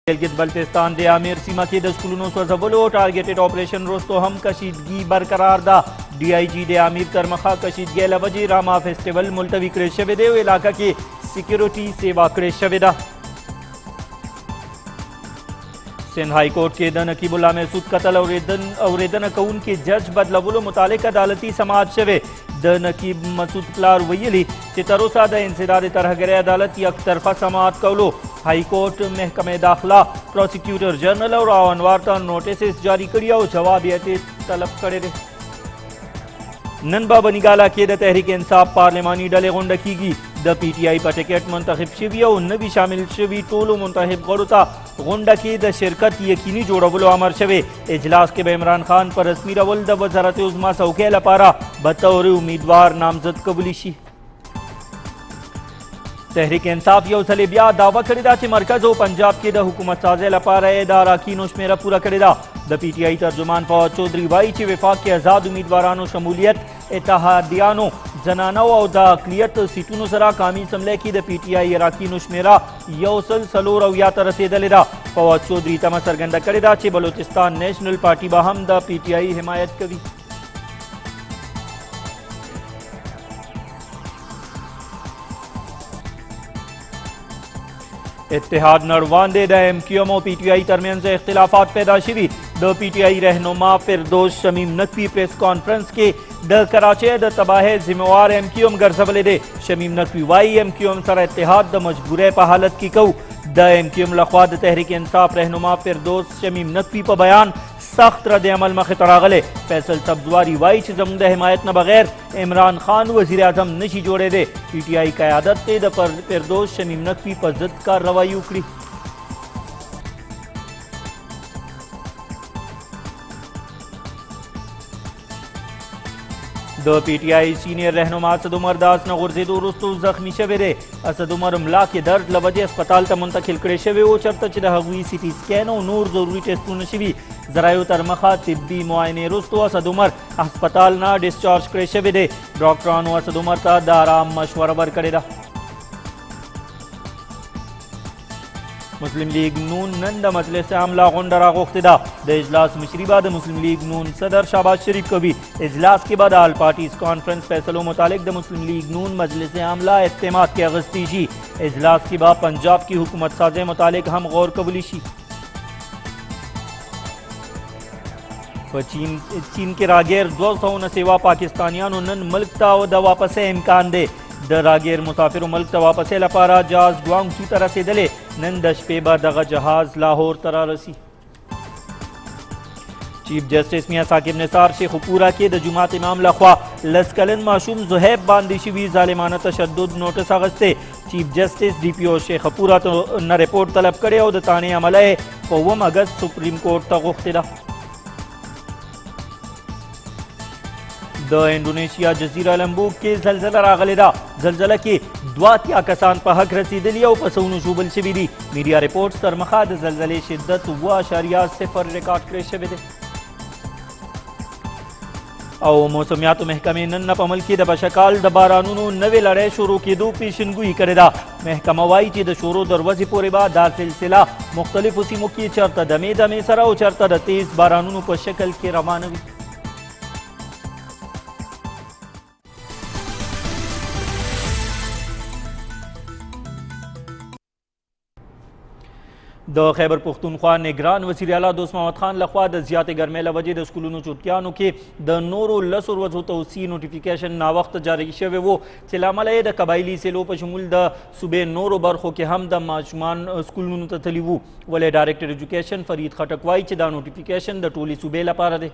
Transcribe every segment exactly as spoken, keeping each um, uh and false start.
गिलगित बल्तिस्तान दे आमिर सीमा के द स्कूलों सोजबलो टारगेटेड ऑपरेशन रोस्तो हम कशीदगी बरकरार दा डी आई जी दे आमिर तरमखा कशीदगी लवजी रामा फेस्टिवल मुलतवी करे शवे दे इलाका के सिक्योरिटी सेवा करे शवे दा सिंध हाई कोर्ट के द नकीबुल्ला महसूद कतल औरेदन कौन के जज बदलवलो मुतालिक अदालती समाज शवे द नकीब मसूद प्लार वयली चितरोसा द इंसदाद तरह गरे अदालत एक तरफा समात कौलो हाई कोर्ट महकमे दाखिला प्रोसिक्यूटर जनरल और अनवार नोटिस जारी करिया और जवाब तलब करे दे ननबा बनिगाला के द तहरीक इंसाफ पार्लिमानी डले गुंड कीगी द पी टी आई पर टिकट मुंतखब शवी और न भी शामिल शवी टोलो मुंतखब गरुता गुंडा की द शिरकत यकीनी जोड़बलो अमर शवे इजलास के इमरान खान पर रस्मी रवल द वजारत उज़्मा सौके लपारा बतौर उम्मीदवार नामजद कबूलिशी तहरीक इंसाफ यो सले बिया दावा करेदा कि मरकज और पंजाब के द हुकूमत साजे लपारा एदा अरकान शुमेरा पूरा करेदा द पी टी आई तर्जुमान फवाद चौधरी वाई चे विफाक के आजाद उम्मीदवारानो शमूलियत इत्तेहादियानो जनाना और द अकलियत सीटों सरा कामी समले की द पी टी आई अरकान शुमेरा योसल सलोर और या तरसेदलेदा फवाद चौधरी तमा सरगंदा करेदा चे बलोचिस्तान नेशनल पार्टी बाहम द पी टी आई हिमायत कवी इत्तेहाद नरवांदे द एम क्यू एम और पी टी आई दरमियान से इख्तिलाफात पैदा शवी द पी टी आई रहनुमा फिरदौस शमीम नकवी प्रेस कॉन्फ्रेंस के द कराचे द तबाह जिम्मेवार एम क्यू एम गर्जबले दे शमीम नकवी वाई एम क्यू एम सर इत्तेहाद द मजबूर पे हालत की कऊ द एम क्यू एम लखवा द तहरीक इंसाफ रहनुमा फिरदौस शमीम नकवी पर बयान सख्त रद्द अमल मखे तरागले फैसल सब्जवारी वाई च जमुद हिमायत न बगैर इमरान खान वजीर आजम नशी जोड़े दे पी टी आई क्यादत ते द फिरदौस शमीम नकवी पर जिद का रवाई उकड़ी द पी टी आई सीनियर रहनुमा असद उमर दास न गुर्जे दुरुस्तु जख्मी शवे दे असद उमर मला के दर्द लवजे अस्पताल त मुंतकिल करे शवे ओ चरत च हगवी सीटी स्कैन और नूर जरूरी टेस्टों नशवी जरायो तरमखा तिब्बी मुआयने रुस्तो असद उमर अस्पताल ना डिस्चार्ज करे शवे दे डॉक्टरानो असद उमर ता द आराम मशवरा वर करेदा मुस्लिम लीग नून नंद मजलिस आमला गुंडरा गोख्तदा द इजलास मशरीबा द मुस्लिम लीग नून सदर शहबाज शरीफ को भी इजलास के बाद आल पार्टीज कॉन्फ्रेंस फैसलों मुतालिक द मुस्लिम लीग नून मजलिस आमला इत्तेमाद के अगस्तीशी इजलास के बाद पंजाब की हुकूमत साजे मुतालिक हम गौर कबूलीशी चीन चीन के रागेर दो सौ न सेवा पाकिस्तानियान नन मुल्क ता द वापस इम्कान दे द रागेर मुसाफिर मुल्क ता वापस लपारा जहाज ग्वांगसू तरह से दले नन दशपेबा दगा जहाज लाहौर तरह रसी चीफ जस्टिस मियां साकिब निसार शेखपुरा के द जुमात इमाम लखवा लस्कलन मासूम जुहैब बांदिशी जालिमाना तशद्दुद नोटिस अगस्ते chief justice D P O Sheikhupura तो न रिपोर्ट तलब करे और द ताने अमल कौम अगस्त सुप्रीम कोर्ट तक गुख्तदा द इंडोनेशिया जजीरा लंबूक के जलजला रागलेदा जलजला के द्वातिया कसान पर हक रसीदली और पसौनु शुबल शबीदी मीडिया रिपोर्ट्स तरमखा द जलजले शिद्दत व अशारिया सिफर रिकॉर्ड करे शबीदे और मौसमियात महकमे नन्न पमल की द बशकाल द बारानूनो नवे लड़े शुरू की दो पेशनगुई करेदा महकमा वाई ची द शोरो दरवाजे पूरे बाद दा सिलसिला मुख्तलिफ उसी मुकी चरता दमे दमे सरा और चरता द तेज बारानूनो पर शक्ल के रवानगी द खैबर पुख्तूनख्वा निगरान वज़ीर आला दोस्त मोहम्मद खान लखवा द ज़ियात गर्मे लवजे द स्कूलों चुटकियानों के द नोरो लसुर वजो तोसी नोटिफिकेशन ना वक्त जारी शवे वो चिलामल द कबाइली से लो पशमुल द सुबह नोरो बरखो के हम द माशुमान स्कूलों तलीवू वले डायरेक्टर एजुकेशन फरीद खटकवाई च द नोटिफिकेशन द टोली सुबह लपारा दे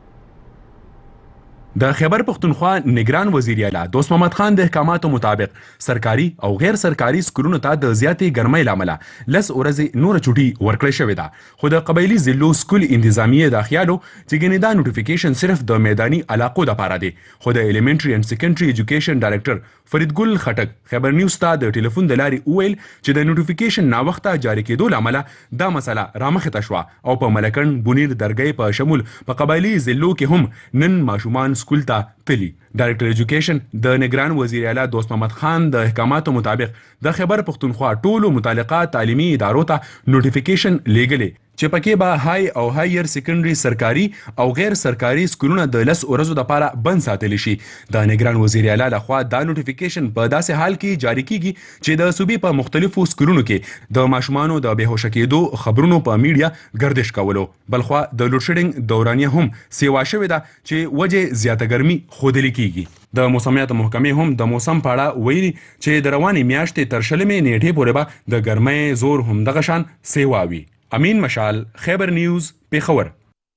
द खैबर पख्तूनख्वा निगरान वज़ीर आला दोस्त मोहम्मद खान द अहकामातों मुताबिक सरकारी और गैर सरकारी स्कूलों ता द ज़ियाती गर्माई लामला लस औरज़े नूर छुट्टी वर्कड़े शवे दा खुद कबाइली जिलों स्कूल इंतजामिया दाखियालो चिगने दा नोटिफिकेशन सिर्फ द मैदानी इलाकों दा पारा दे खुद elementary and secondary education director Farid Gul Khattak Khyber news ता द टेलीफोन दलारी उवेल च द नोटिफिकेशन ना वक्ता जारी के दो लामला दा मसला रामख तशवा और प मलकन बुनीर दरगह प शमुल प कबाइली जिलों के हम नन माशुमान سکول ته تلي. ډایرکټر ایجوکیشن د نگران وزیر اعلی دوست محمد خان د احکاماتو مطابق د خیبر پښتونخوا ټولو متعلقه تعلیمي ادارو ته نوټیفیکیشن لیږلی چې پکې به های او هایر سیکنډري سرکاري او غیر سرکاري سکولونه د لس ورځو لپاره بند ساتلی شي. د نگران وزیر اعلی لخوا دا نوټیفیکیشن په داسې حال کې جاری کیږي چې د صوبې په مختلفو سکولونو کې د ماشومانو د بېهوشه کېدو خبرونو په میډیا ګردش کولو. بلخوا د لوډ شیډینګ دورانیه هم سیوا شوې ده چې وجه زیاته ګرمي ښودل کیږي. د موسمیاتو محکمې هم د موسم په اړه ویلي چې د روانې میاشتې تر شلمې نیټې پورې به د ګرمۍ زور همدغه شان سیوا وي. امین مشال، خیبر نیوز، پیښور.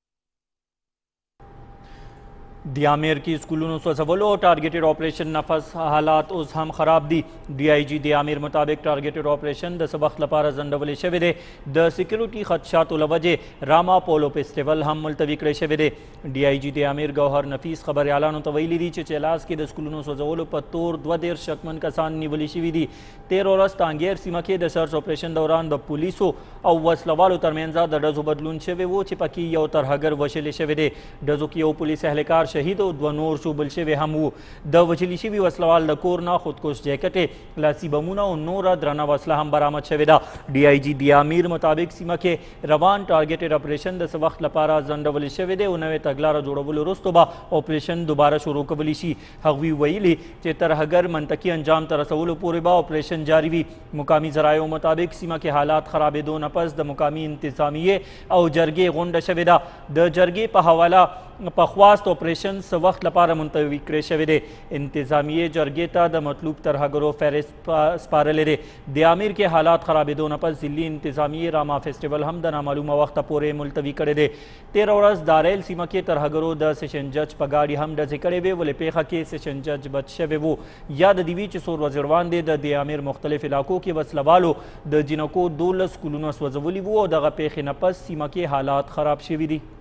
د امیر کې سکولونو سوځولو او ټارګیټډ آپریشن نفس حالات اوس هم خراب دي. ډي آی جي د امیر مطابق ټارګیټډ آپریشن د څه وخت لپاره ځنډولی شوی دی. د سیکیورټي خدشاتو له وجې راما پولو فیسټیول هم ملتوي کړی شوی دی. ډي آی جي د امیر ګوهر نفیس خبریالانو ته ویلي دي چې چلاس کې د سکولونو سوځولو په تور دوه دېرش شکمن کسان نیولي شوي دي. تیر ورځ ټانګیر سیمه کې د سرچ آپریشن دوران د پولیسو او وسلوالو ترمنځ د ډزو بدلون شوی و چې پکې یو ترهګر وژلی شوی دی. ډزو کې یو پولیس اهلکار شهید او دوه نور شوبل شوي هم وو. د وژلي شوي وسلوال د کور نه خودکش جیکټې، لاسي بمونه او نوره درنه وسله هم برآمد شوې ده. ډي آی جي د امیر مطابق سیمه کې روان ټارګیټډ اپریشن د څه وخت لپاره ځنډولی شوی دی او نوې تګلاره جوړولو وروسته به اپریشن دوباره شروع کولی شي. هغوی ویلي چې ترهګر منطقي انجام ته رسولو پورې به اپریشن جاري وي. مقامي ذرایعو مطابق سیمه کې حالات خرابېدو نه پس د مقامي انتظامیې او جرګې غونډه شوې ده. د جرګې په حواله په خواست اپریشن څه وخت لپاره منتوي کړی شوی دی. انتظامیې جرګې ته د مطلوب ترهګرو فهرست سپارلی دی. د امیر کې حالات خرابېدو نه پس ضلعي انتظامیې راما فیسټیول هم د نامعلومه وخته پورې ملتوي کړی دی. تېره ورځ د ریل سیمه کې ترهګرو د سیشن جج په ګاډي هم ډزې کړې وې ولې پیښه کې سیشن جج بچ شوی و. یاد دې وي چې څو ورځې وړاندې د د امیر مختلف علاقو کې وسلوالو د جنکو دولس سکولونه سوځولي وو او دغه پیښې نه پس سیمه کې حالات خراب شوي دي.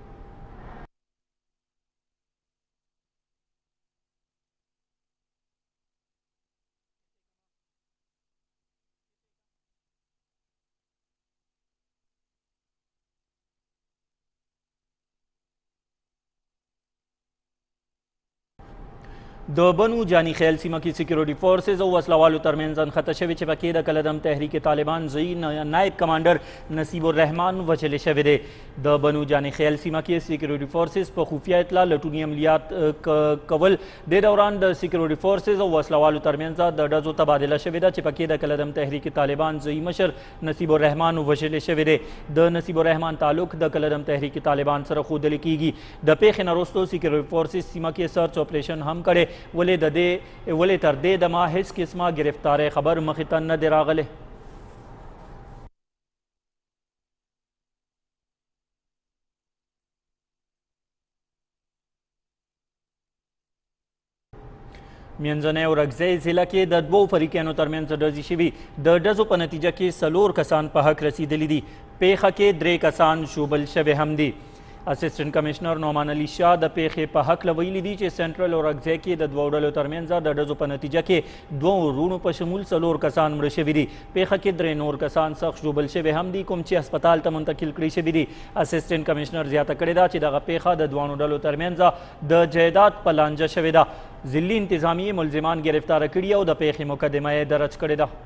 د بنو جانی خیل سیمه کې سیکیورټي فورسز او وسلوالو ترمنځ انخته شوې چې پکې د کلدم تحریک طالبان ځایي نایب کمانډر نصیب الرحمان وژلی شوی دی. د بنو جانی خیل سیمه کې سیکیورټي فورسز په خفیه اطلاع لټوني عملیات کول د دوران د سیکیورټي فورسز او وسلوالو ترمنځ د ډزو تبادله شوې ده چې پکې د کلدم تحریک طالبان ځایي مشر نصیب الرحمان وژلی شوی دی. د نصیب الرحمان تعلق د کلدم تحریک طالبان سره ښودل کیږي. د پیښې نه وروسته سیکیورټي فورسز سیمه کې سرچ اپریشن هم کړی ولې د دې ولې تر دې دمه هیڅ قسمه ګرفتارۍ خبر مخې ته نه دی راغلی. منځنۍ اورکزۍ ضلع کې د دوو فریقینو ترمنځ ډزې شوي. د ډزو په نتیجه کې څلور کسان په حق رسیدلي دي. پیښه کې درې کسان شوبل شوي هم دي. اسسټنټ کمشنر نعمان علي شاه د پیښې په هکله ویلي دي چې سنټرل اورکزۍ کې د دوو ډلو ترمنځ د ډزو په نتیجه کې دوو وروڼو په شمول څلور کسان مړه شوي دي. پیښه کې درې نور کسان سخت ژوبل شوي هم دي کوم چې هسپتال ته منتقل کړي شوي دي. اسسټنټ کمشنر زیاته کړې ده چې دغه پیښه د دوانو ډلو ترمنځ د جایداد په لانجه شوې ده. ضلعي انتظامیې ملزمان ګرفتاره کړي او د پیښې مقدمه یې درج کړې ده.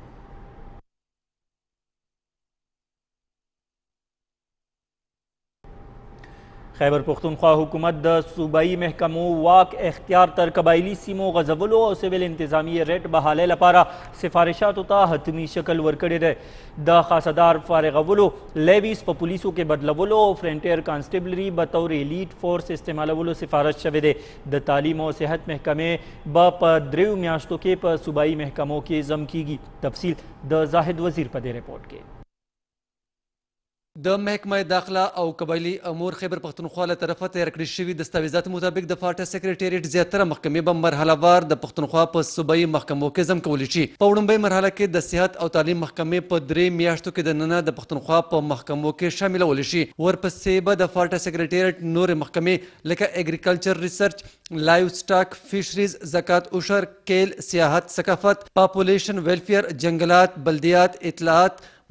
خیبر پختونخوا حکومت د صوبایي محکمو واک اختیار تر قبایلي سیمو غځولو او سیول انتظامی ریټ بحالۍ لپاره سفارشاتو ته حتمي شکل ورکړی دی. د خاصدار فارغولو، لیویز په پولیسو کې بدلولو او فرنټیر کانسټیبلري بطور ایلیټ فورس استعمالولو سفارش شوی دی. د تعلیم او صحت محکمې به په دریو میاشتو کې په صوبایي محکمو کې ضم کیږي. تفصیل د زاهد وزیر په دې رپورټ کې. د محکمه داخله او قبایلي امور خیبر پختونخوا له طرفه تیار کړي شوي دستاویزاتو مطابق د فاټا سکریټریټ زیاتره محکمې به مرحله وار د پختونخوا په صوبایي محکمو کې ضم کولی شي. په وړومبۍ مرحله کې د صحت او تعلیم محکمې په درې میاشتو کې دننه د پختونخوا په محکمو کې شاملولی شي. ورپسې به د فاټا سکریټریټ نورې محکمې لکه اګریکلچر ریسرچ، لایو سټاک، فیشریز، زکات عشر، کیل، سیاحت، ثقافت، پاپولیشن ویلفیر، جنگلات، بلدیات، اطلاعات،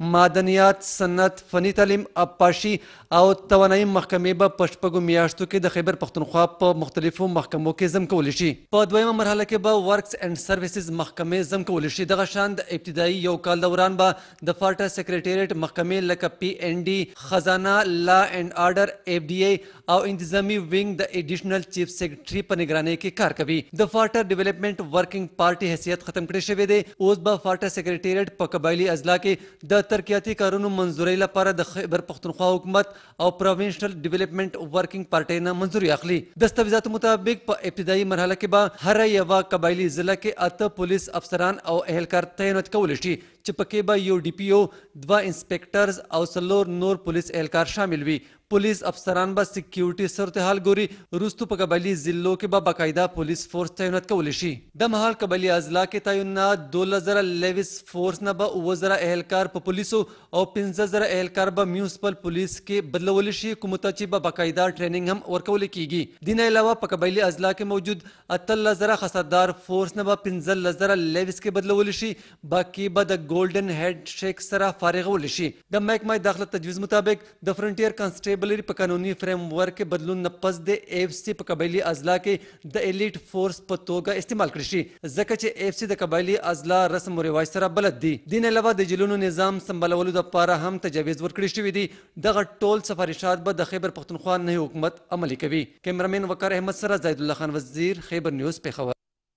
معدنیات، صنعت، فني تعلیم، ابپاشي او توانایي محکمې به په شپږو میاشتو کې د خیبر پښتونخوا په مختلفو محکمو کې ضم کولی شي. په دویمه مرحله کې به ورکس اینډ سروسز محکمې ضم کولی شي. دغه شان د ابتدایي یو کال دوران به د فالټا سیکریټریټ محکمې لکه پی این ډي، خزانه، لا اینډ آرډر، ایف ډي ای او انتظامی وینګ د ایډیشنل چیف سیکریټري په نگرانۍ کې کار کوي. د فالټا ډیولپمنٹ ورکینګ پارټي حیثیت ختم کړی شوی دی. اوس به فالټا سیکریټریټ په قبایلي اضلاع کې د ترقیاتي کارونو منظورۍ لپاره د خیبر پښتونخوا حکومت او پروینشنل ډیولپمنٹ ورکینګ پارټۍ نه منظوري اخلي. دستاویزاتو مطابق په ابتدایي مرحله کې به هر یوه قبایلي ضلع کې اته پولیس افسران او اهلکار تعینات کولی شي چې پکې به یو ډي پی او، دوه انسپیکټرز او څلور نور پولیس اهلکار شامل وي. پولیس افسران به سکیورټي صورتحال ګوري. وروستو په قبایلي ضلعو کې به باقاعده پولیس فورس تعینات کولی شي. د مهال قبایلي اضلاع کې تعینات دولس زره لیویس فورس نه به اووه زره اهلکار په پولیسو او پنځه زره اهلکار به میونسپل پولیس کې بدلولی شي، کومو ته چې به باقاعده ټریننګ هم ورکولی کیږي. دې نه علاوه په قبایلي اضلاع کې موجود اتلس زره خصدار فورس نه به پنځلس زره لیویس کې بدلولی شي، باقي به د ګولډن هیډ شیک سره فارغولی شي. د محکمه داخله تجویز مطابق د فرنټیر کانسټیبلری په قانوني فریم ورک کې بدلون نه پس د ایف سی په قبایلي اضلاع کې د الیټ فورس په توګه استعمال کړی شي، ځکه چې ایف سی د قبایلي اضلاع رسم و رواج سره بلد دي. دې نه علاوه د جیلونو نظام سمبالولو لپاره هم تجاویز ورکړی شوي دي. دغه ټول سفارشات به د خیبر پښتونخوا نهي حکومت عملي کوي. کیمرامین وقار احمد سره زید الله خان وزیر، خیبر نیوز، پیښور.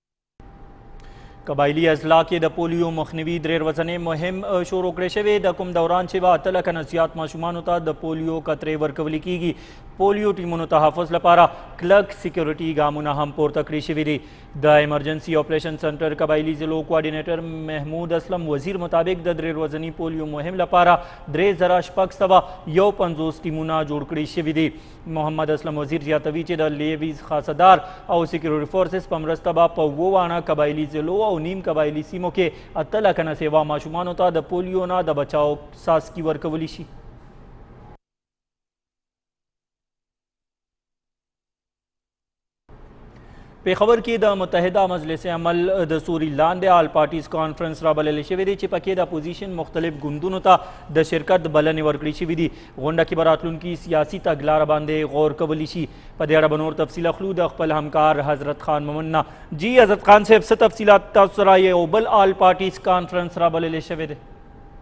قبایلي اضلاع کې د پولیو مخنیوي درې ورځنۍ مهم شروع کړی شوی د کوم دوران چې به اته لکه نه زیات ماشومانو ته د پولیو قطرې ورکولی کیږي. پولیو ټیمونو تحفظ لپاره کلک سیکیورټي ګامونه هم پورته کړي شوي دي. د ایمرجنسي اپریشن سنټر قبایلي ضلعو کوارډینیټر محمود اسلم وزیر مطابق د درې ورځني پولیو مهم لپاره درې زره شپږ سوه یو پنځوس ټیمونه جوړ کړي شوي دي. محمد اسلم وزیر زیاتوي چې د لیویز خاصدار او سیکیورټي فورسز په مرسته به په اووه واړه قبایلي ضلعو او نیم قبایلي سیمو کې اته لکه نه سیوا ماشومانو ته د پولیو نه د بچاو څاڅکي ورکولی شي. پیښور کې د متحده مجلس عمل د سوري لاندې آل پارټیز کانفرنس رابللی شوی دی چې پکې د اپوزیشن مختلف ګوندونو ته د شرکت بلنې ورکړې شوي دي. غونډه کې به راتلونکي سیاسي تګلاره باندې غور کولی شي. په دې اړه به نور تفصیل اخلو د خپل همکار حضرت خان مومن نه. جی حضرت خان صاحب، څه تفصیلات تاسو سره یو بل آل پارټیز کانفرنس رابللی شوی دی؟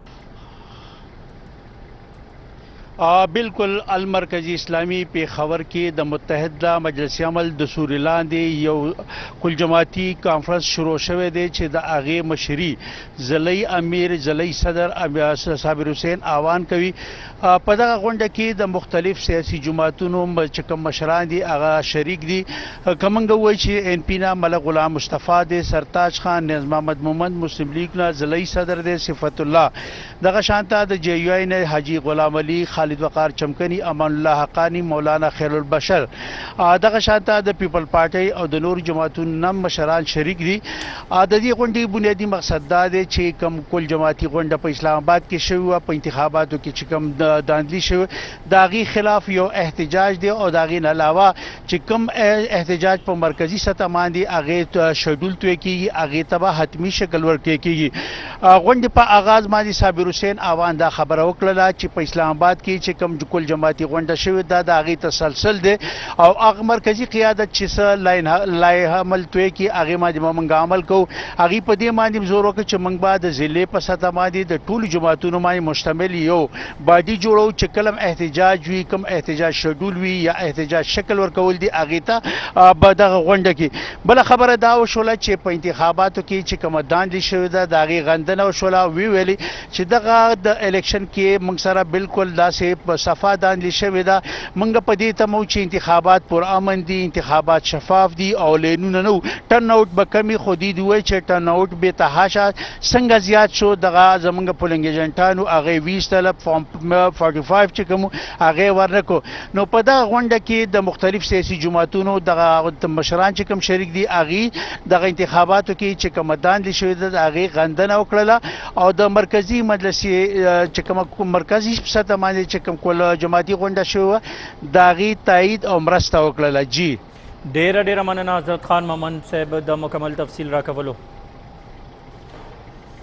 بالکل المرکزی اسلامی پیښور کې د متحده مجلس عمل د سوري لاندې یو کل جماعتي کانفرنس شروع شوی دی چې د هغې مشري ضلعي امیر ضلعي صدر صابر حسین آوان کوي. په دغه غونډه کې د مختلف سیاسي جماعتونو چې کوم مشران دي هغه شریک دي. که موږ ووایو چې این پی نه ملک غلام مصطفی دی، سرتاج خان، نظم محمد مومند، مسلم لیگ نه ضلعي صدر دی صفت الله، دغه شانته د جے یو آی نه حاجی غلام علي، خالد وقار چمکنی، امان الله حقانی، مولانا خیر البشر، دغه شانته د پیپل پارټي او د نور جماعتونو نم مشران شریک دي. د دې غونډې بنیادي مقصد دا دی چې کوم کل جماعتي غونډه په اسلام آباد کې شوې وه، په انتخاباتو کې چې کوم داندلی شوی د هغې خلاف یو احتجاج دی، او د هغې نه علاوه چې کوم احتجاج په مرکزي سطح باندې هغې شیډول توی کېږي، هغې ته به حتمي شکل ورکړی کېږي. غونډې په آغاز باندې صابر حسین آوان دا خبره وکړله چې په اسلام آباد کې چې کوم کل جماعتي غونډه شوې ده د هغې تسلسل دی، او هغه مرکزي قیادت چې څه لایحه عمل توی کړي هغې باندې به موږ عمل کوو. هغې په دې باندې زور وکړ چې موږ به د ضلعې په سطح باندې د ټولو جماعتونو باندې مشتمل یو باډي جوړو چې کلم احتجاج وي، کوم احتجاج شیډول وي یا احتجاج شکل ورکول دي هغې ته به دغه غونډه کې. بله خبره دا وشوله چې په انتخاباتو کې چې کومه داندې شوې ده د هغې غندنه وشوله. وی ویلي چې دغه د الیکشن کې موږ سره بالکل داسې په صفا داندې شوې ده. موږ په دې تمو چې انتخابات پرامن دي، انتخابات شفاف دي او لینونه نه و، ټرن آوټ به کمي، خو دوی وایي چې ټرن آوټ بې تحاشه څنګه زیات شو. دغه زموږ پولنګ ایجنټانو هغې ویستله فارم فورټي فایو چې کوم هغې ورنکړو. نو په دغه غونډه کې د مختلف سیاسي جماعتونو دغه مشران چې کوم شریک دي هغې دغه انتخاباتو کې چې کومه داندې شوې ده د هغې غندنه وکړله، او د مرکزي مجلس چې کومه مرکزي سطح باندې چې کوم کل جماعتي غونډه شوې وه د هغې تایید او مرسته وکړله. جی ډیره ډیره مننه حضرت خان مومن صاحب د مکمل تفصیل راکولو.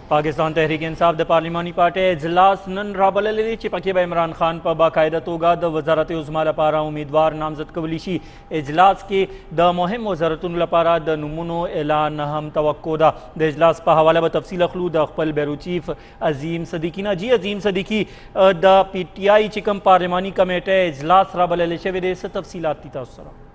पाकिस्तान तहरीक इंसाफ द पार्लिमानी पार्टी इजलास नन राबलल दी چې پکې به عمران خان په باقاعده توګه د وزارت عظما لپاره امیدوار نامزد کولی شي. اجلاس کې د مهم وزارتونو لپاره د نومونو اعلان هم توقع ده. د اجلاس په حواله به تفصیل اخلو د خپل بیرو چیف عظیم صدیقی نه. جی عظیم صدیقی د پی ټی آی چې کوم پارلماني کمیټه اجلاس رابلل شوی دی څه تفصیلات دي تاسو سره؟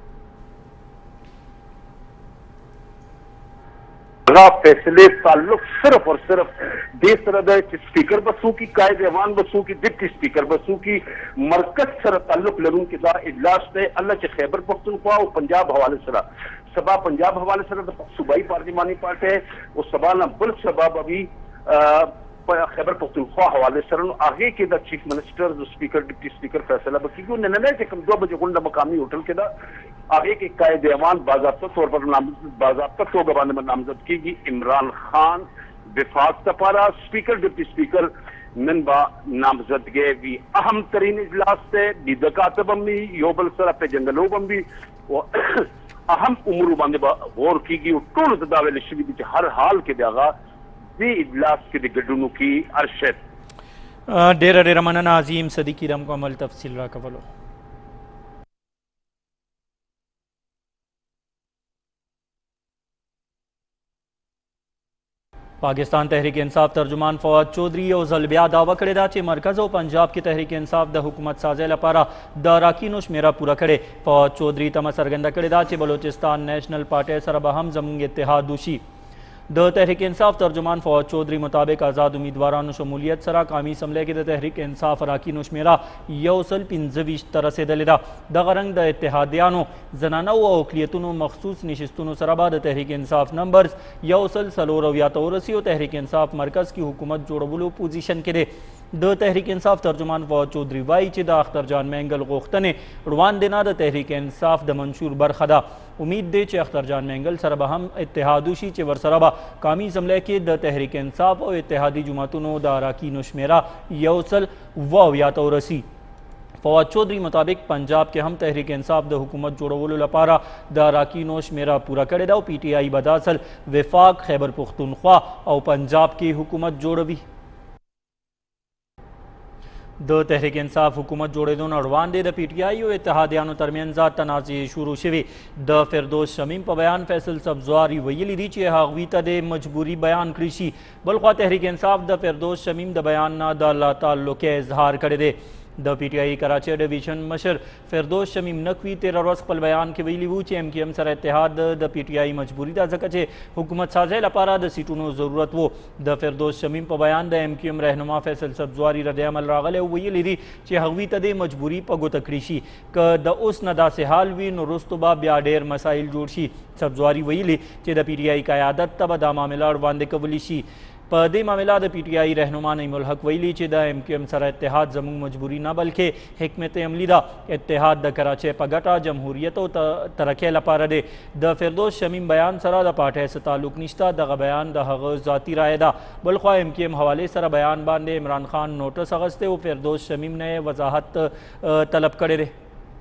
फैसले ताल्लुक सिर्फ और सिर्फ देश सरद स्पीकर बसू की कायद ऐवान बसू की डिप्टी स्पीकर बसू की मरकज सर ताल्लुक लरून के दा इजलास ने अल्लाह के खैबर पख्तूनख्वा और पंजाब हवाले सरा सबा पंजाब हवाले सरा सूबाई पार्लिमानी पार्टी है वो सबा ना बुल सबब अभी खैबर पख्तूनख्वा हवाले सर आगे के दा चीफ मिनिस्टर जो स्पीकर डिप्टी स्पीकर फैसला बकी ने कम दो बजे गुंडा मकामी होटल के दा आगे के कायद ऐवान बाज़ाब्ता तौर पर बाज़ाब्ता तौर पर नामजद की इमरान खान विफाक तपारा स्पीकर डिप्टी स्पीकर ननबा नामजद गए भी अहम तरीन इजलास से बिदकातब भी योबल सर पे जंगलों भी अहम उम्र बांधे गौर की टोल दावे लिशवी हर हाल के दागा भी इजलास के गड्डुनों की अरशद डेरा डेरा मनना अजीम सदीकी रम को अमल तफसील रा कवलो. पाकिस्तान तहरीक इंसाफ तर्जुमान फवाद चौधरी और जलबिया दावा करे दा चे मरकज़ और पंजाब की तहरीक इंसाफ द हुकूमत साजे लपारा द अराकीन शुमेरा पूरा करे. फवाद चौधरी तमा सरगंदा करे दा चे बलोचिस्तान नेशनल पार्टी सर बहम जमूंग इत्तेहाद दूशी. द तहरीक इंसाफ तर्जुमान फवाद चौधरी मुताबिक आज़ाद उम्मीदवारान शमूलियत सरा कामी असम्बली के द तहरीक इंसाफ अराकीन शुमेरा यौसल पिंजवीस तरह से दलिदा दगा रंग द इत्तेहादियानो जनाना व अकलियतुनो मखसूस निशिस्तुनो सराबा द तहरीक इंसाफ नंबर्स यौसल सलोर या तौरसी और तहरीक इंसाफ मरकज़ की हुकूमत जोड़बुलो पोजीशन के दे. द तहरीक इंसाफ तर्जुमान फवाद चौधरी वाई चे द अख्तर जान मैंगल गोख्तने रुवान देना द तहरीक इंसाफ द मंशूर बरखदा उम्मीद दे चे अख्तर जान मैंगल सरब हम इत्तेहादुशी चे वरसरबा कामी असम्बली के द तहरीक इंसाफ और इत्तेहादी जुमातुनो द अराकीन शुमेरा यौसल व या तौरसी. फवाद चौधरी मुताबिक पंजाब के हम तहरीक इंसाफ द हुकूमत जोड़वलो लपारा द अराकीन शुमेरा पूरा करे दा. पी टी आई बदासल विफाक खैबर पख्तूनख्वा और पंजाब की हुकूमत जोड़वी. द तहरीक इंसाफ हुकूमत जोड़े दो अड़वान दे द पी टी आई और इत्तेहादियानो तरमियान तनाज़े शुरू शवी. द फिरदोस शमीम पर बयान फैसल सब्जवारी वयली दी चे हागवीता दे मजबूरी बयान कृषि बल्खा तहरीक इंसाफ द फिरदोस शमीम द बयान ना द अल्लाह ताल्लुक़ के इजहार करे दे. द P T I Karachi division मशर फिरदोस शमीम नकवी तेरह रोज पल बयान के वैली वो एम के एम सर इत्तेहाद द पी टी आई मजबूरी दा जकचे हुकूमत साजे लपारा द सीटूनो जरूरत वो. द फिरदोस शमीम पर बयान द एम के एम रहनुमा फैसल सब्जवारी रद अमल रागले वही लीदी चे हवी तदे मजबूरी पगो तकरीशी क द उस नदा से हाल वी नुरुस्तबा ब्या ढेर मसाइल जोड़शी. सब्जवारी वही ली चे द पी टी आई का आदत तब दा मामला वांदे कबलीशी पदे मामला द पी टी आई रहनुमा नईमुल हक वैली चे द एम के एम सर इत्तेहाद जमूंग मजबूरी ना बल्कि हिकमत अमली दा इत्तेहाद द कराचे पगटा जमहूरियत और तरक्की लपारा दे. द फिरदोस शमीम बयान सरा द पार्टी से ताल्लुक निश्ता द बयान द हग ज़ाती राय दा बल्खा एम के एम हवाले सर बयान बांधे इमरान खान नोटिस अगस्ते वो फिरदोस शमीम ने वजाहत तलब करे दे.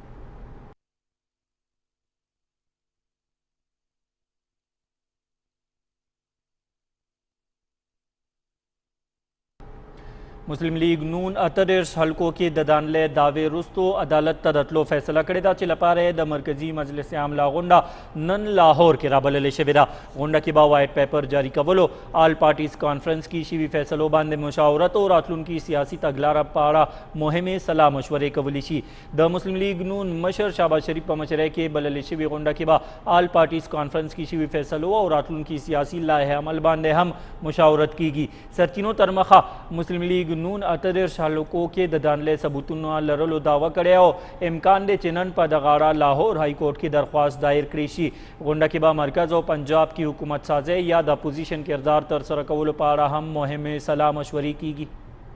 मुस्लिम लीग नून अतरेश हल्कों के ददानले दावे रुस्तो अदालत तदतलो फैसला करे दा चिलपारे द मरकजी मजलिस आमला गुंडा नन लाहौर के राबले शविदा गुंडा की बा वाइट पेपर जारी कवलो आल पार्टीज कॉन्फ्रेंस की शिवी फैसलो बांधे मुशावरत और रातलून की सियासी तगलारा पाड़ा मुहिम सलाह मशवरे कवलिशी. द मुस्लिम लीग नून मशर शाबाज शरीफ पर मशरे के बलले शिवी गुंडा की बा आल पार्टीज कॉन्फ्रेंस की शिवी फैसलो और रातलून की सियासी लाहे अमल बांधे हम मुशावरत की सरचीनो तरमखा मुस्लिम लीग नून अतदेर शालकों के ददानले सबूतुन लरलो दावा करे इम्कान दे चिनन पर दगारा लाहौर हाई कोर्ट की दरख्वास्त दायर कृषि गुंडा के बा मरकज और पंजाब की हुकूमत साजे या द अपोजिशन किरदार तरसर कबूल पारा हम मुहिम सलाह मशवरी की.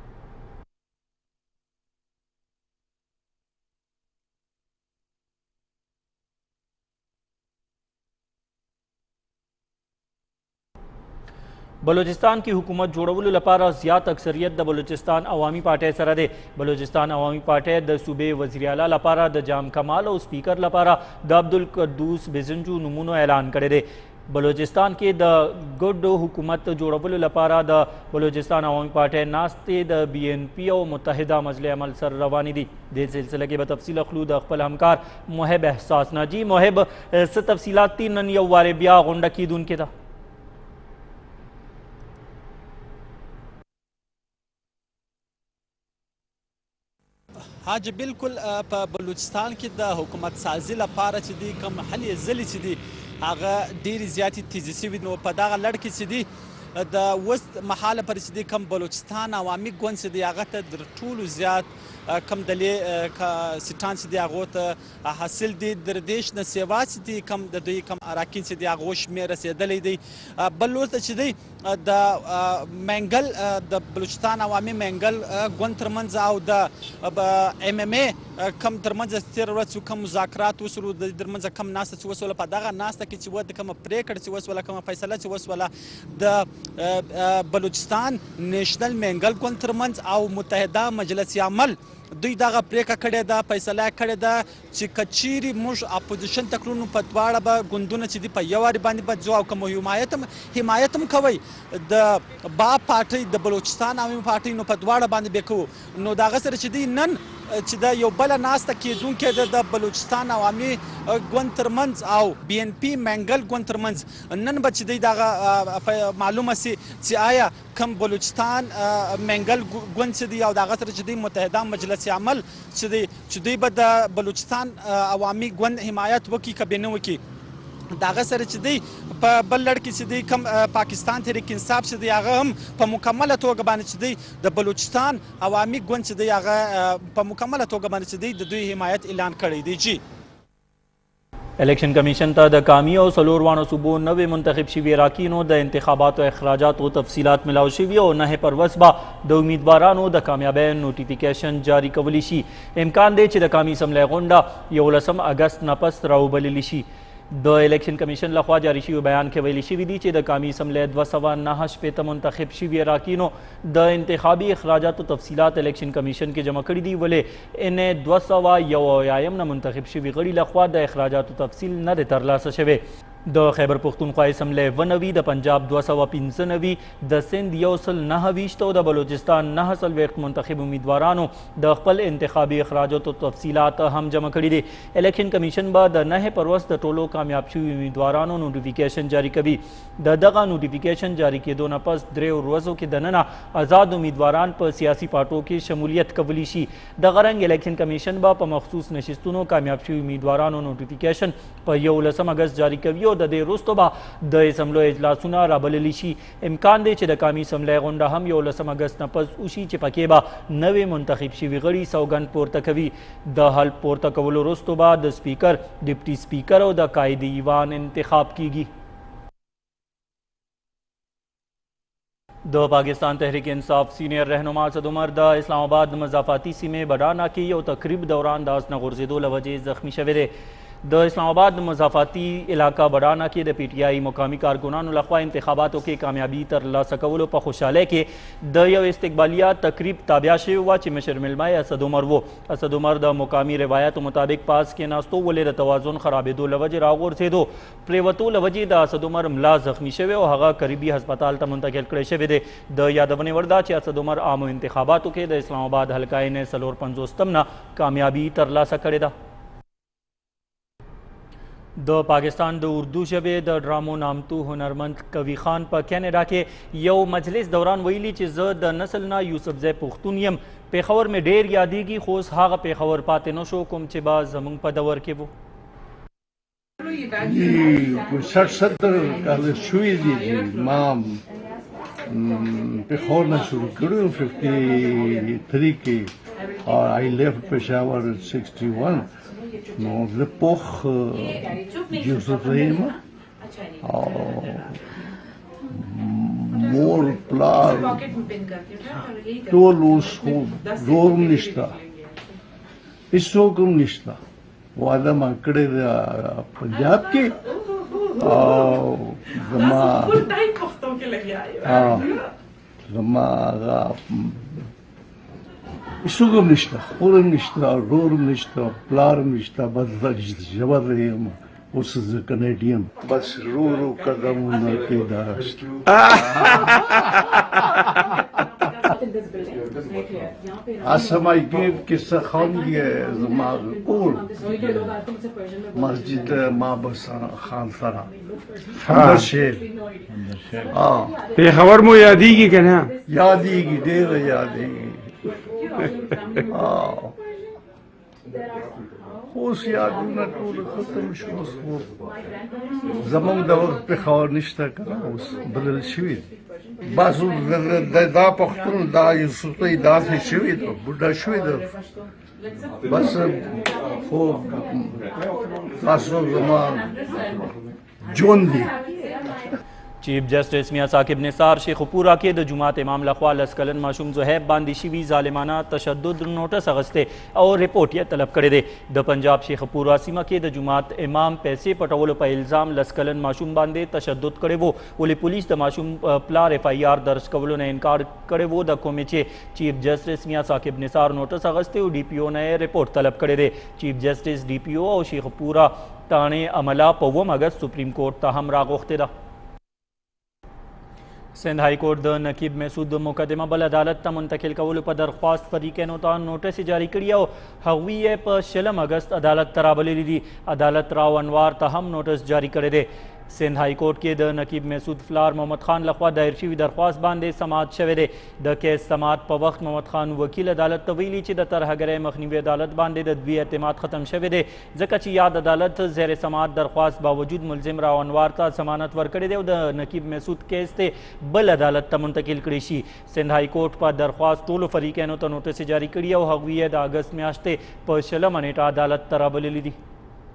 बलोचिस्तान की हुकूमत जोड़वलु लपारा ज़्यादा अक्सरियत द बलोचिस्तान अवामी पार्टी सर दे. बलोचिस्तान अवामी पार्टी द सूबे वज़ीर आला लपारा द जाम कमाल और स्पीकर लपारा द अब्दुल कद्दूस बेजंजू नमूनो ऐलान करे दे. بلوچستان کې د ګډ حکومت جوړولو لپاره د بلوچستان عوامي پارټۍ ناستې د بي ان پي او متحده مجلس عمل سره روانې دي. دې سلسله کې به تفصیل اخلو د خپل همکار محب احساس نه. جی محب، څه تفصیلات دي نن یو وارې بیا غونډه کیدونکې ده؟ حاج بالکل په بلوچستان کې د حکومت سازي لپاره چې دي کوم هلې ځلې چې دي هغه ډېرې زیاتې تیزې سوي. نو په دغه لړ کې چې دي د اوس مهاله پورې چې دي کوم بلوچستان عوامي ګوند چې دی هغه ته تر ټولو زیات کم دلې سیټان چې دي هغو ته حاصل دي. د دېش نه سیوا چې دي کم د دوی کم اراکین چې دي هغو شمېر رسېدلی دی. بل لور ته چې دی د منګل د بلوچستان عوامي منګل ګوند ترمنځ او د ایم ایم اے کم ترمنځ تېره ورځ کوم مذاکرات وشول، د دې ترمنځ کم ناسته چې وسوله، په دغه ناسته کې چې و د کومه پرېکړه چې وسوله، کومه فیصله چې وسوله د بلوچستان نیشنل منګل ګوند ترمنځ او متحده مجلس عمل دوی دغه پریکړه کړې ده، فیصله کړې ده چې که چیرې موږ اپوزیشن ته کړو نو په دواړه به ګوندونه چې دي په یو وارې باندې به ځو، او که مو حمایت هم حمایت هم کوئ د با پارټۍ د بلوچستان عوامي پارټۍ نو په دواړه باندې به کوو. نو د هغه سره چې دی نن چې د یو بله ناسته کېدونکې ده د بلوچستان عوامي ګوند ترمنځ او بي ان پي منګل ګوند ترمنځ، نن به چې دی دغه معلومه سي چې آیا کوم بلوچستان منګل ګوند چې دی او د هغه سره چې دی متحده مجلس عمل چې دی چې دوی به د بلوچستان عوامي ګوند حمایت وکړي که به نه وکړي. د هغه سره چې دی په بل لړ کې چې دی کوم پاکستان تحریک انصاف چې دی هغه هم په مکمله توګه باندې چې دی د بلوچستان عوامي ګوند چې دی هغه په مکمله توګه باندې چې دی د دوی حمایت اعلان کړی دی. جی الیکشن کمیشن ته د کامی او څلور واړو صوبو نوې منتخب شوي اراکینو د انتخاباتو اخراجاتو تفصیلات ملاو شوي او نهه پروس به د امیدوارانو د کامیابۍ نوټیفیکیشن جاری کولی شي. امکان دی چې د کامی اسمبلی غونډه یولسم اګست نه پس راوبللی شي. د الیکشن کمیشن لخوا جاری شوي بیان کې ویلي شوي دي چې د کامی اسمبلی دوه سوه نهه شپېته منتخب شوي اراکینو د انتخابي اخراجاتو تفصیلات الیکشن کمیشن کې جمع کړي دي، ولې ان دوه سوه یو اویایم نه منتخب شوي غړي لخوا د اخراجاتو تفصیل نه دی ترلاسه شوی. د خیبر پختونخوا اسمبلی اوه نوي، د پنجاب دوه سوه پنځه نوي، د سند یو سل نهه ویشت او د بلوچستان نهه څلوېښت منتخب امیدوارانو د خپل انتخابي اخراجاتو تفصیلات هم جمع کړي دي. الیکشن کمیشن به د نهه پروس د ټولو کامیاب شوي امیدوارانو نوټیفیکیشن جاری کوي. د دغه نوټیفیکیشن جاری کېدو نه پس درېو ورځو کې دننه آزاد امیدواران په سیاسي پارټو کې شمولیت کولی شي. دغه رنګ الیکشن کمیشن به په مخصوص نشستونو کامیاب شوي امیدوارانو نوټیفیکیشن په یولسم اګست جاری کوي او د دې وروسته به د اسمبلو اجلاسونه رابللی شي. امکان دی چې د کامی اسمبلی غونډه هم یولسم اګست نه پس وشي چې پکې به نوې منتخب شوي غړي سوګند پورته کوي. د حل پورته کولو وروسته به د سپیکر، ډپټي سپیکر او د قائد ایوان انتخاب کیږي. د پاکستان تحریک انصاف سینئر رهنما اسد عمر د اسلام آباد مضافاتي سیمې بډانا کې یو تقریب دوران د اس نه غورځېدو له وجې زخمی شوی دی. د اسلام آباد مضافاتي علاقہ بډانا کې د پی ټی آئی مقامی کارکنانو لخوا انتخاباتو کې کامیابی ترلاسه کولو په خوشحالۍ کې د یو استقبالیه تقریب تابع شوی وه چې مشر مېلمه اسد عمر و. اسد عمر د مقامی روایتو مطابق پاس کېناستو ولې د توازن خرابېدو له وجې راغورځېدو. پرېوتو له وجې د اسد عمر ملا زخمی شوی او هغه قریبي هسپتال ته منتقل کړی شوی دی. د یادونې وړ ده چې اسد عمر عامو انتخاباتو کې د اسلام آباد حلقه یې څلور پنځوستم نه کامیابی ترلاسه کړې ده. د پاکستان د اردو ژبې د ډرامو نامتو هنرمند کوي خان په کینیډا کې یو مجلس دوران ویلي چې زه د نسل نه یوسفزی پښتون یم. پېښور مې ډېر یادېږي خو اوس هغه پېښور پاتې نه شو کوم چې به زموږ په دور کې و. سठ सत्तर کال شوي دي چې ما پېښور نه شروع کړی ففټي تھری کې اور آئی لیفٹ پېښور سکسٹی ون. نو زه پوخ یوسفزی یم او مور پلار ټول اوس خو زور هم نشته، هېڅوک هم نشته. واده ما کړی د پنجاب کې او زما زما هغه هېڅوک نشته، خور هم نشته، ورور هم نشته، پلار هم نشته، بس ژبه زه یم اوس زه کینیډین بس رو رو قدمونه کېداست اسمایګیر کې څه خوندي زما کور مسجد ما بس خان سره خان شیر ها پیښور مو یادېږي که نه؟ یادېږي ډېره یادېږي اوس یادونه ټول ختم شو اوس زموږ د وخت پېښور نشته که نه اوس بدل شوي دي بس دا پښتون دا یوسفۍ داسې شوي ده بوډا شوي ده بس خو تاسو زما ژوند دی چیف جسٹس میاں ثاقب نثار شیخوپورہ کے د جماعت امام لخوا لس کلن معصوم زہیب باندې شوي ظالمانه تشدد نوټس اغسته او رپورټ یې طلب کړی دی د پنجاب شیخوپورہ سیمه کې د جماعت امام پیسې پټولو په الزام لس کلن معصوم باندې تشدد کړی وو ولې پولیس د معصوم پلار ایف آئی آر درج کولو نه انکار کړی وو د کومې چې چیف جسټس میاں ثاقب نثار نوټس اغسته او ډي پی او نه رپورټ طلب کړی دی چیف جسټس ډي پی او او شیخوپورہ تانه عمله په اووم اگست سپریم کورٹ ته هم راغوښتې ده سندھ ہائی کورٹ د نقیب محسود مقدمه بل عدالت ته منتقل کولو په درخواست فریقینو ته نوټس جاری کړی او هغوی یې په شلم اگست عدالت ته رابللي دي عدالت راو انوار ته هم نوټس جاری کړی دی سندھ ہائی کورٹ کې د نقیب محسود فلار محمد خان لخوا دایر شوي درخواست باندې سماعت شوی دی د کیس سماعت په وخت محمد خان وکیل عدالت ته ویلي چې د ترهګرۍ مخنیوي عدالت باندې د دوی اعتماد ختم شوی دی ځکه چې یاد عدالت زیر سماعت درخواست باوجود ملزم راو انوار ته ضمانت ورکړی دی او د نقیب محسود کیس ته بل عدالت ته منتقل کړی شي سندھ هائی کورٹ په درخواست ټولو فریقینو ته نوټس جاری کړي او هغوی یې د اګست میاشتې په شلمه نیټه عدالت ته رابللي دي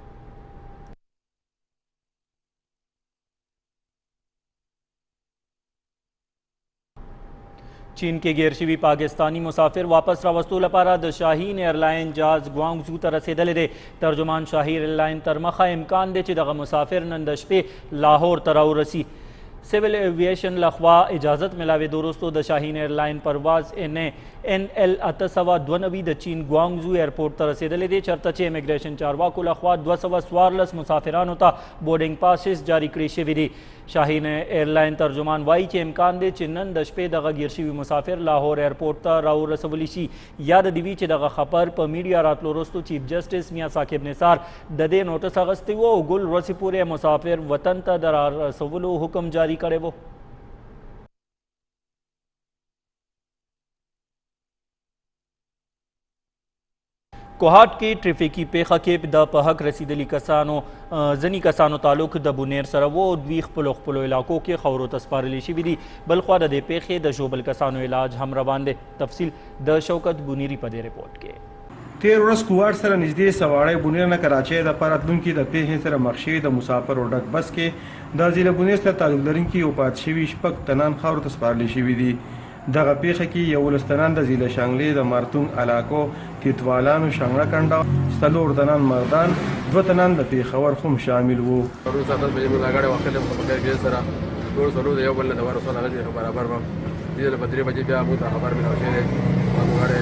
چین کې ګیر شوي پاکستانی مسافر واپس راوستو لپاره د شاهین ایرلاین جهاز ګوانګزو ته رسېدلی دی ترجمان شاهین ایرلاین تر مخه امکان دی چې دغه مسافر نن د شپې لاهور ته راورسي سیول ایویشن لخوا اجازت ملاوېدو وروستو د شاهین ایرلاین پرواز ان این ایل اته سوه دوه نوي د چین ګوانګزو ایرپورټ ته رسېدلی دی چېرته چې امیګریشن چارواکو لخوا دوه سوه څوارلس مسافرانو ته بورډینګ پاسز جاری کړي شوي دي شاهین ایرلاین ترجمان وایي چې امکان دی چې نن د شپې دغه ګیر شوي مسافر لاهور ایرپورټ ته راورسولی شي یاد دې وي چې دغه خبر په میډیا راتلو وروستو چیف جسټس میاں ثاقب نثار د دې نوټس اخیستی و او ګل ورځې پورې مسافر وطن ته د رارسولو حکم جاری کړی و کوهاټ کې ټریفیکي پیښه کې د په حق رسیدلي کسانو ځینې کسانو تعلق د بونیر سره و او دوی خپلو خپلو علاقو کې خاورو ته سپارلی شوي دي بلخوا د دې پیښې د ژوبل کسانو علاج هم روان دی تفصیل د شوکت بونیري په دې رپورټ کې تیر ورځ کوهاټ سره نږدې سواړی بونیر نه کراچۍ دپاره تلونکي د پیښې سره مخ شوي د مسافرو ډک بس کې د ضلع بونیر سره تعلق لرونکي وفات شوي شپږ تنان خاورو ته سپارلی شوي دي دغه پیښه کې یولس تنان د ضلع شانګلې د مارتون علاقو تیتوالانو شانګړه کنډه څلور تنان مردان دوه تنان د پېښور خم شامل وو پرون ساعت بجې موږ راغړې واخلې په بغیر کې سره ټول سره د یو بل نه ورسول هغه برابر و دې له بدري بجې بیا موږ خبر مې راوښې موږ غړې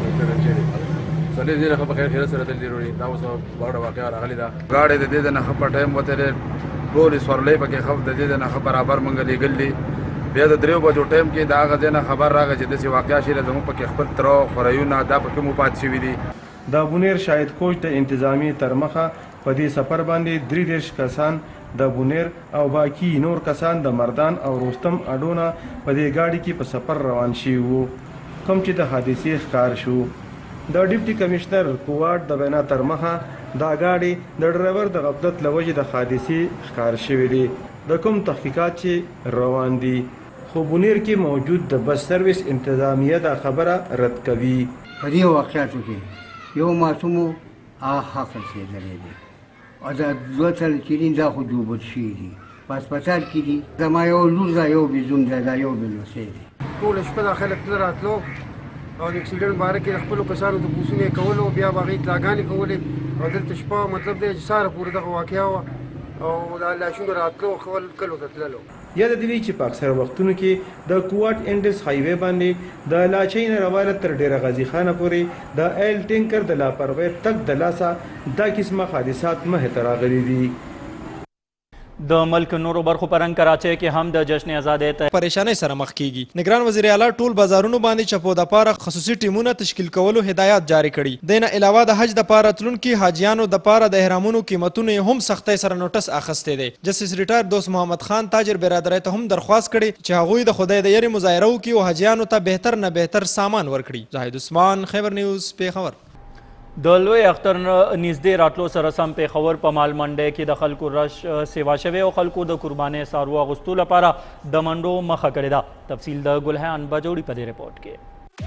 چې سړي دې نه په بغیر کې سره دلې وروړي دا اوس باور واقعا راغلی دا غاړې د دې نه په ټایم وته ټول سورلې پکې خو د دې نه برابر منګ لګلې بیا د دریو بجو ټایم کې دا غځه نه خبر راغی چې داسې واقعا شي زموږ پکې خپل ترو خورایونه دا پکې مو پات شوي دي د بونیر شاهد کوچ د انتظامی تر مخه په دې سفر باندې درې دېرش کسان د بونیر او باقي نور کسان د مردان او روستم اډونه په دې ګاډي کې په سفر روان شوي وو کوم چې د حادثې ښکار شو د ډیپټي کمشنر کوواټ د وینا تر مخه دا ګاډي د ډرایور د غفلت له وجې د حادثې ښکار شوي دي د کوم تحقیقات چې روان دي خو بونیر کې موجود د بس سروس انتظامیه دا خبره رد کوي په دې واقعاتو کې یو معصوم حق رسېدلی دی او دا دوه تن چې دي دا خو جوبت شوي دي په هسپتال کې دي زما یو لور ده یو بېزوم دی دا یو بېلوسی دی ټوله شپه دا خلک تله راتلو او د اکسیډنټ باره کې د خپلو کسانو د پوسونه یې کولو بیا به هغې اطلاعګانې کولې او دلته شپه مطلب دی چې ساره پورې دغه واقعه وه او دا لاشونه راتلو خپل کلو ته تللو یاد دې وي چې په اکثره وختونو کې د کوواټ انډس هایوې باندې د لاچۍ نه روانه تر ډیره غازي خانه پورې د ایل ټینکر د لاپروۍ تک د لاسه دا قسمه حادثات مخې ته راغلي دي د ملک نورو برخو په رنګ کراچۍ کې هم د جشن آزادۍ پریشانۍ سره مخ کیږي. نگران وزیر اعلی ټول بازارونو باندې چپو د پاره خصوصي ټیمونه تشکیل کولو هدایات جاری کړي. دینه علاوه د حج د پاره تلونکي حاجیانو د پاره د احرامونو قیمتونه هم سختۍ سره نوټس اخیستی دی. جسټس ریټایر دوست محمد خان تاجر برادرۍ ته هم درخواست کړي چې هغوی د خدای د یری مظاهره وکړي او حاجیانو ته بهتر نه بهتر سامان ورکړي. زاهد عثمان، خیبر نیوز، پیښور. د لوی اختر نږدې راتلو سره سم پیښور په مال منډۍ کې د خلکو رش سیوا شوی او خلکو د قربانۍ څاروو اغوستو لپاره د منډو مخه کړې ده. تفصیل د ګلحیان بجوړي په دې رپورټ کې.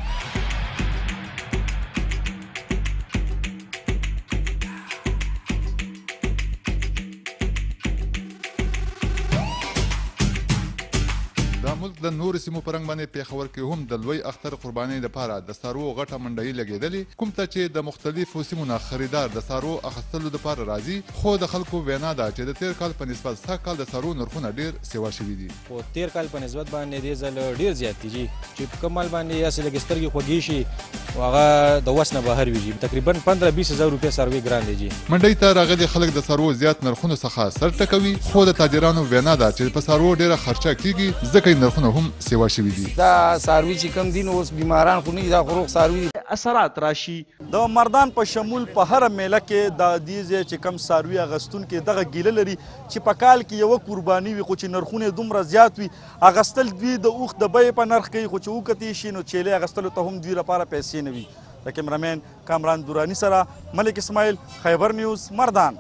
د ملک د نورو سیمو په رنګ باندې پیښور کې هم د لوی اختر قربانۍ لپاره د څاروو غټه منډۍ لګېدلې، کوم ته چې د مختلفو سیمو نه خریدار د څاروو اخیستلو لپاره راځي. خو د خلکو وینا ده چې د تیر کال په نسبت سږ کال د څاروو نرخونه ډېر سیوا شوي دي. خو تیر کال په نسبت باندې دې ځل ډېر زیات دي چې په کوم مال باندې یاسې لږ سترګې خوږې شي او هغه د وس نه بهر وي. تقریبا پندرہ بیس هزار روپۍ څاروي ګران دي. منډۍ ته راغلي خلک د څاروو زیات نرخونو څخه سر ټکوي، خو د تاجرانو وینا ده چې په څاروو ډېره خرچه کیږي ځکه یې نرخونه هم سیوا شوي دي. دا څاروي چې کم دي نو اوس بیماران خو نه دي، دا خو روغ څاروي دي. اثرات راشي د مردان په شمول په هر میله کې د دې ځای چې کم څاروي اغستونکي دغه ګیله لري چې په کال کې یوه قرباني وي خو چې نرخونه دومره زیات وي. اغستل دوی د اوښ د بیې په نرخ کوي خو چې وکتې شي نو چیلې اغستلو ته هم دوی لپاره پیسې نه وي. د کیمرامین کامران دورانی سره ملک اسماعیل، خیبر نیوز، مردان.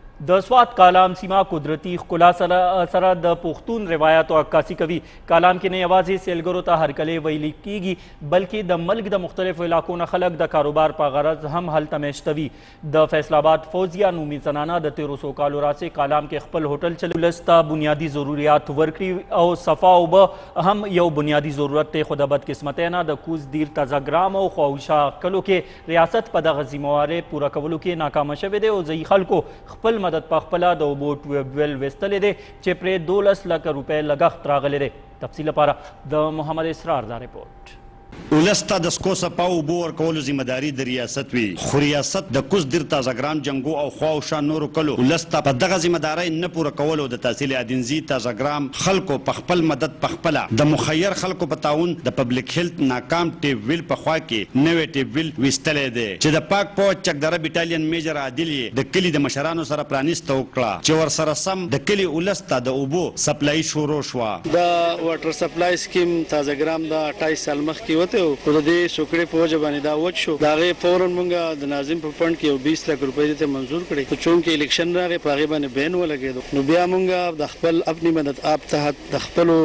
د سوات کالام سیمه قدرتی ښکلا سره د پښتون روایاتو عکاسي کوي. کالام کې نه یوازې سیلګرو ته هرکلی ویلی کیږي بلکې د ملک د مختلفو علاقو نه خلک د کاروبار په غرض هم هلته میشته وي. د فیصل آباد فوزیا نومي زنانه د تیرو څو کالو راڅې کالام کې خپل هوټل چلوي. ولس ته بنیادي ضروریات ورکړي او صفا اوبه هم یو بنیادي ضرورت دی. خو د بدقسمتۍ نه د کوز دیر تازه ګرام او خواوشا کلو کې ریاست په دغه ذمهوارۍ پوره کولو کې ناکامه شوی دی او ځایي خلکو خپل مدد په خپله د اوبو ټیوبویل ویستلی دی چې پرې دولس لکه روپۍ لګښت راغلی دی. تفصیل لپاره د محمد اسرار دا رپورټ. ولس ته د سکو سپا اوبو ورکولو ذمهداري د ریاست وي، خو ریاست د کوز دیر تازهګرام جنګو او خواوشا نورو کلو ولس ته په دغه ذمهدارۍ نه پوره کولو د تحصیل ادینزي تازهګرام خلکو په خپل مدد پخپله د مخیر خلکو په تعاون د پبلک هیلث ناکام ټیب ویل په خوا کې نوی ټیب ویل ویستلی دی چې د پاک پوځ چکدره بټالین میجر عادل یې د کلي د مشرانو سره پرانیسته وکړه چې ورسره سم د کلي ولس ته د اوبو سپلای شروع شوه. د واټر سپلای سکیم تازهګرام د اټایس سال مخکې وته خو د دې سوکړې په وجه باندې دا وچ شو. د هغې فوراً مونږ د ناظم په فنډ کې یو بیس لک روپۍ دې ته منظور کړې خو چونکې الیکشن راغی په هغې باندې بین ولګېدو نو بیا مونږ د خپل اپنی مدد آپ تحت د خپلو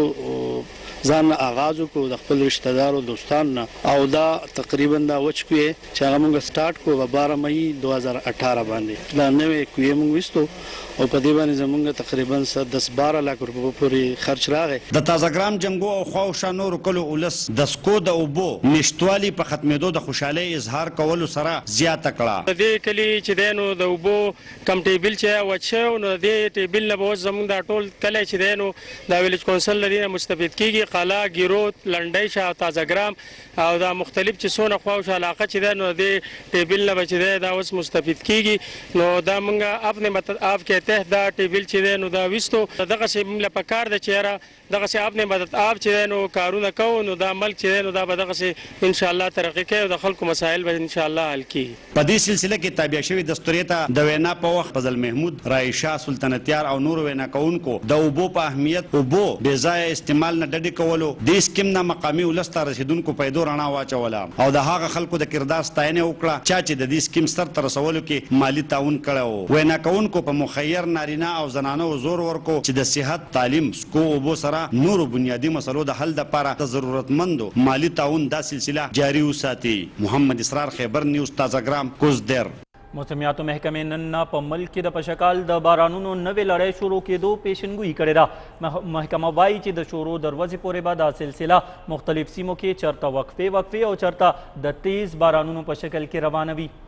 ځان نه آغاز وکړو د خپل رشته دارو دوستانو نه او دا تقریبا دا وچ کوې چې هغه مونږ سټارټ کړو په بارہ مئی دو هزار اٹھارہ باندې دا نوې کوې مونږ ویستو او په دې باندې زمونږ تقریبا دس بارہ لاک روپیو پورې خرچ راغی. د تازهګرام جنګو او خواوشا نورو کلو ولس د سکو د اوبو نشتوالي په ختمېدو د خوشحالۍ اظهار کولو سره زیاته کړه. د دې کلي چې دی نو د اوبو کم ټیبل چې وچ شوی نو د دې ټیبل نه به اوس زمونږ دا ټول کلی چې دی نو دا ویلیج کونسل له دې نه مستفید کېږي. قلعه، ګیروت، لنډۍ شاه او تازهګرام او دا مختلف چې څونه خواوشا علاقه چې دی نو د دې ټیبل نه به چې دی دا اوس مستفید کېږي. نو دا مونږ اپنے مدد آپ کے تحت دا ټیبل چې دی نو دا ویستو دغسې مونږ له پکار ده چې یاره دغسې اپنے مدد آپ چې دی نو کارونه کوو نو دا ملک چې دی نو دا به دغسې انشاءالله ترقي کوي او د خلکو مسایل به انشاءالله حل کېږي. په دې سلسله کې تابع شوي دستوریې ته د وینا په وخت فضل محمود، رایشا سلطنتیار او نورو وینا کوونکو د اوبو په اهمیت، اوبو بې ځایه استعمال نه ډډې کولو، دې سکیم نه مقامي ولس ته رسېدونکو پیدو رڼا واچوله او د هغه خلکو د کردار ستاینه وکړه چا چې د دې سکیم سر ته رسولو کې مالي تعاون کړی و. وینا کوونکو په مخیر نارینه او زنانو زور ورکو چې د صحت، تعلیم، سکو اوبو سره نورو بنیادي مسلو د حل لپاره د ضرورتمندو مالي تعاون دا سلسله جاري وساتي. محمد اسرار، خیبر نیوز، تازهګرام، کوزدیر. موسمیاتو محکمې نن په ملک کې د پشکال د بارانونو نوې لړۍ شروع کېدو پیشنګویي کړې ده. محکمه وایي چې د شروع دروازې پورې به دا سلسله مختلف سیمو کې چرته وقفې وقفې او چرته د تیز بارانونو په شکل کې روانه وي.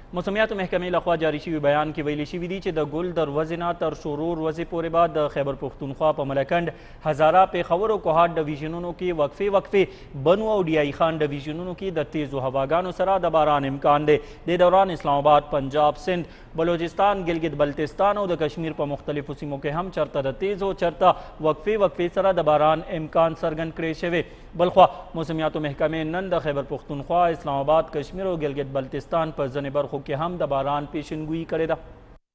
موسمیاتو محکمې لخوا جاری شوي بیان کې ویلي شوي دي چې د ګل دروازې نه تر شورور ورځې پورې به د خیبر پښتونخوا په ملکنډ، هزاره، پېښور او کوهاټ ډویژنونو کې وقفې وقفې بنو او ډیایي خان ډویژنونو کې د تیزو هواګانو سره د باران امکان دی. د دوران اسلام آباد، پنجاب، سند، بلوچستان، ګلګت بلتستان او د کشمیر په مختلفو سیمو کې هم چرته د تیز او چرته وقفې وقفې سره د باران امکان څرګند کړی شوی. بلخوا موسمیاتو محکمې نن د خیبر پښتونخوا، اسلام آباد، کشمیر او ګلګت بلتستان په ځینې برخو کې هم د باران پیشنګویي کړې ده.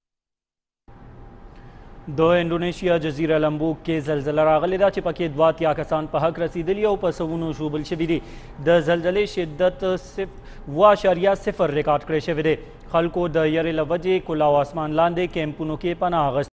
د انډونیشیا جزیره لمبوک کې زلزله راغلې ده چې پکې دوه اتیا کسان په حق رسیدلي او په سوونو ژوبل شوي دي. د زلزلې شدت اوه اعشاریه صفر ریکارډ کړی شوی دی. خلکو د یرې له وجې کلاو اسمان لاندې کیمپونو کې پناه اخیستې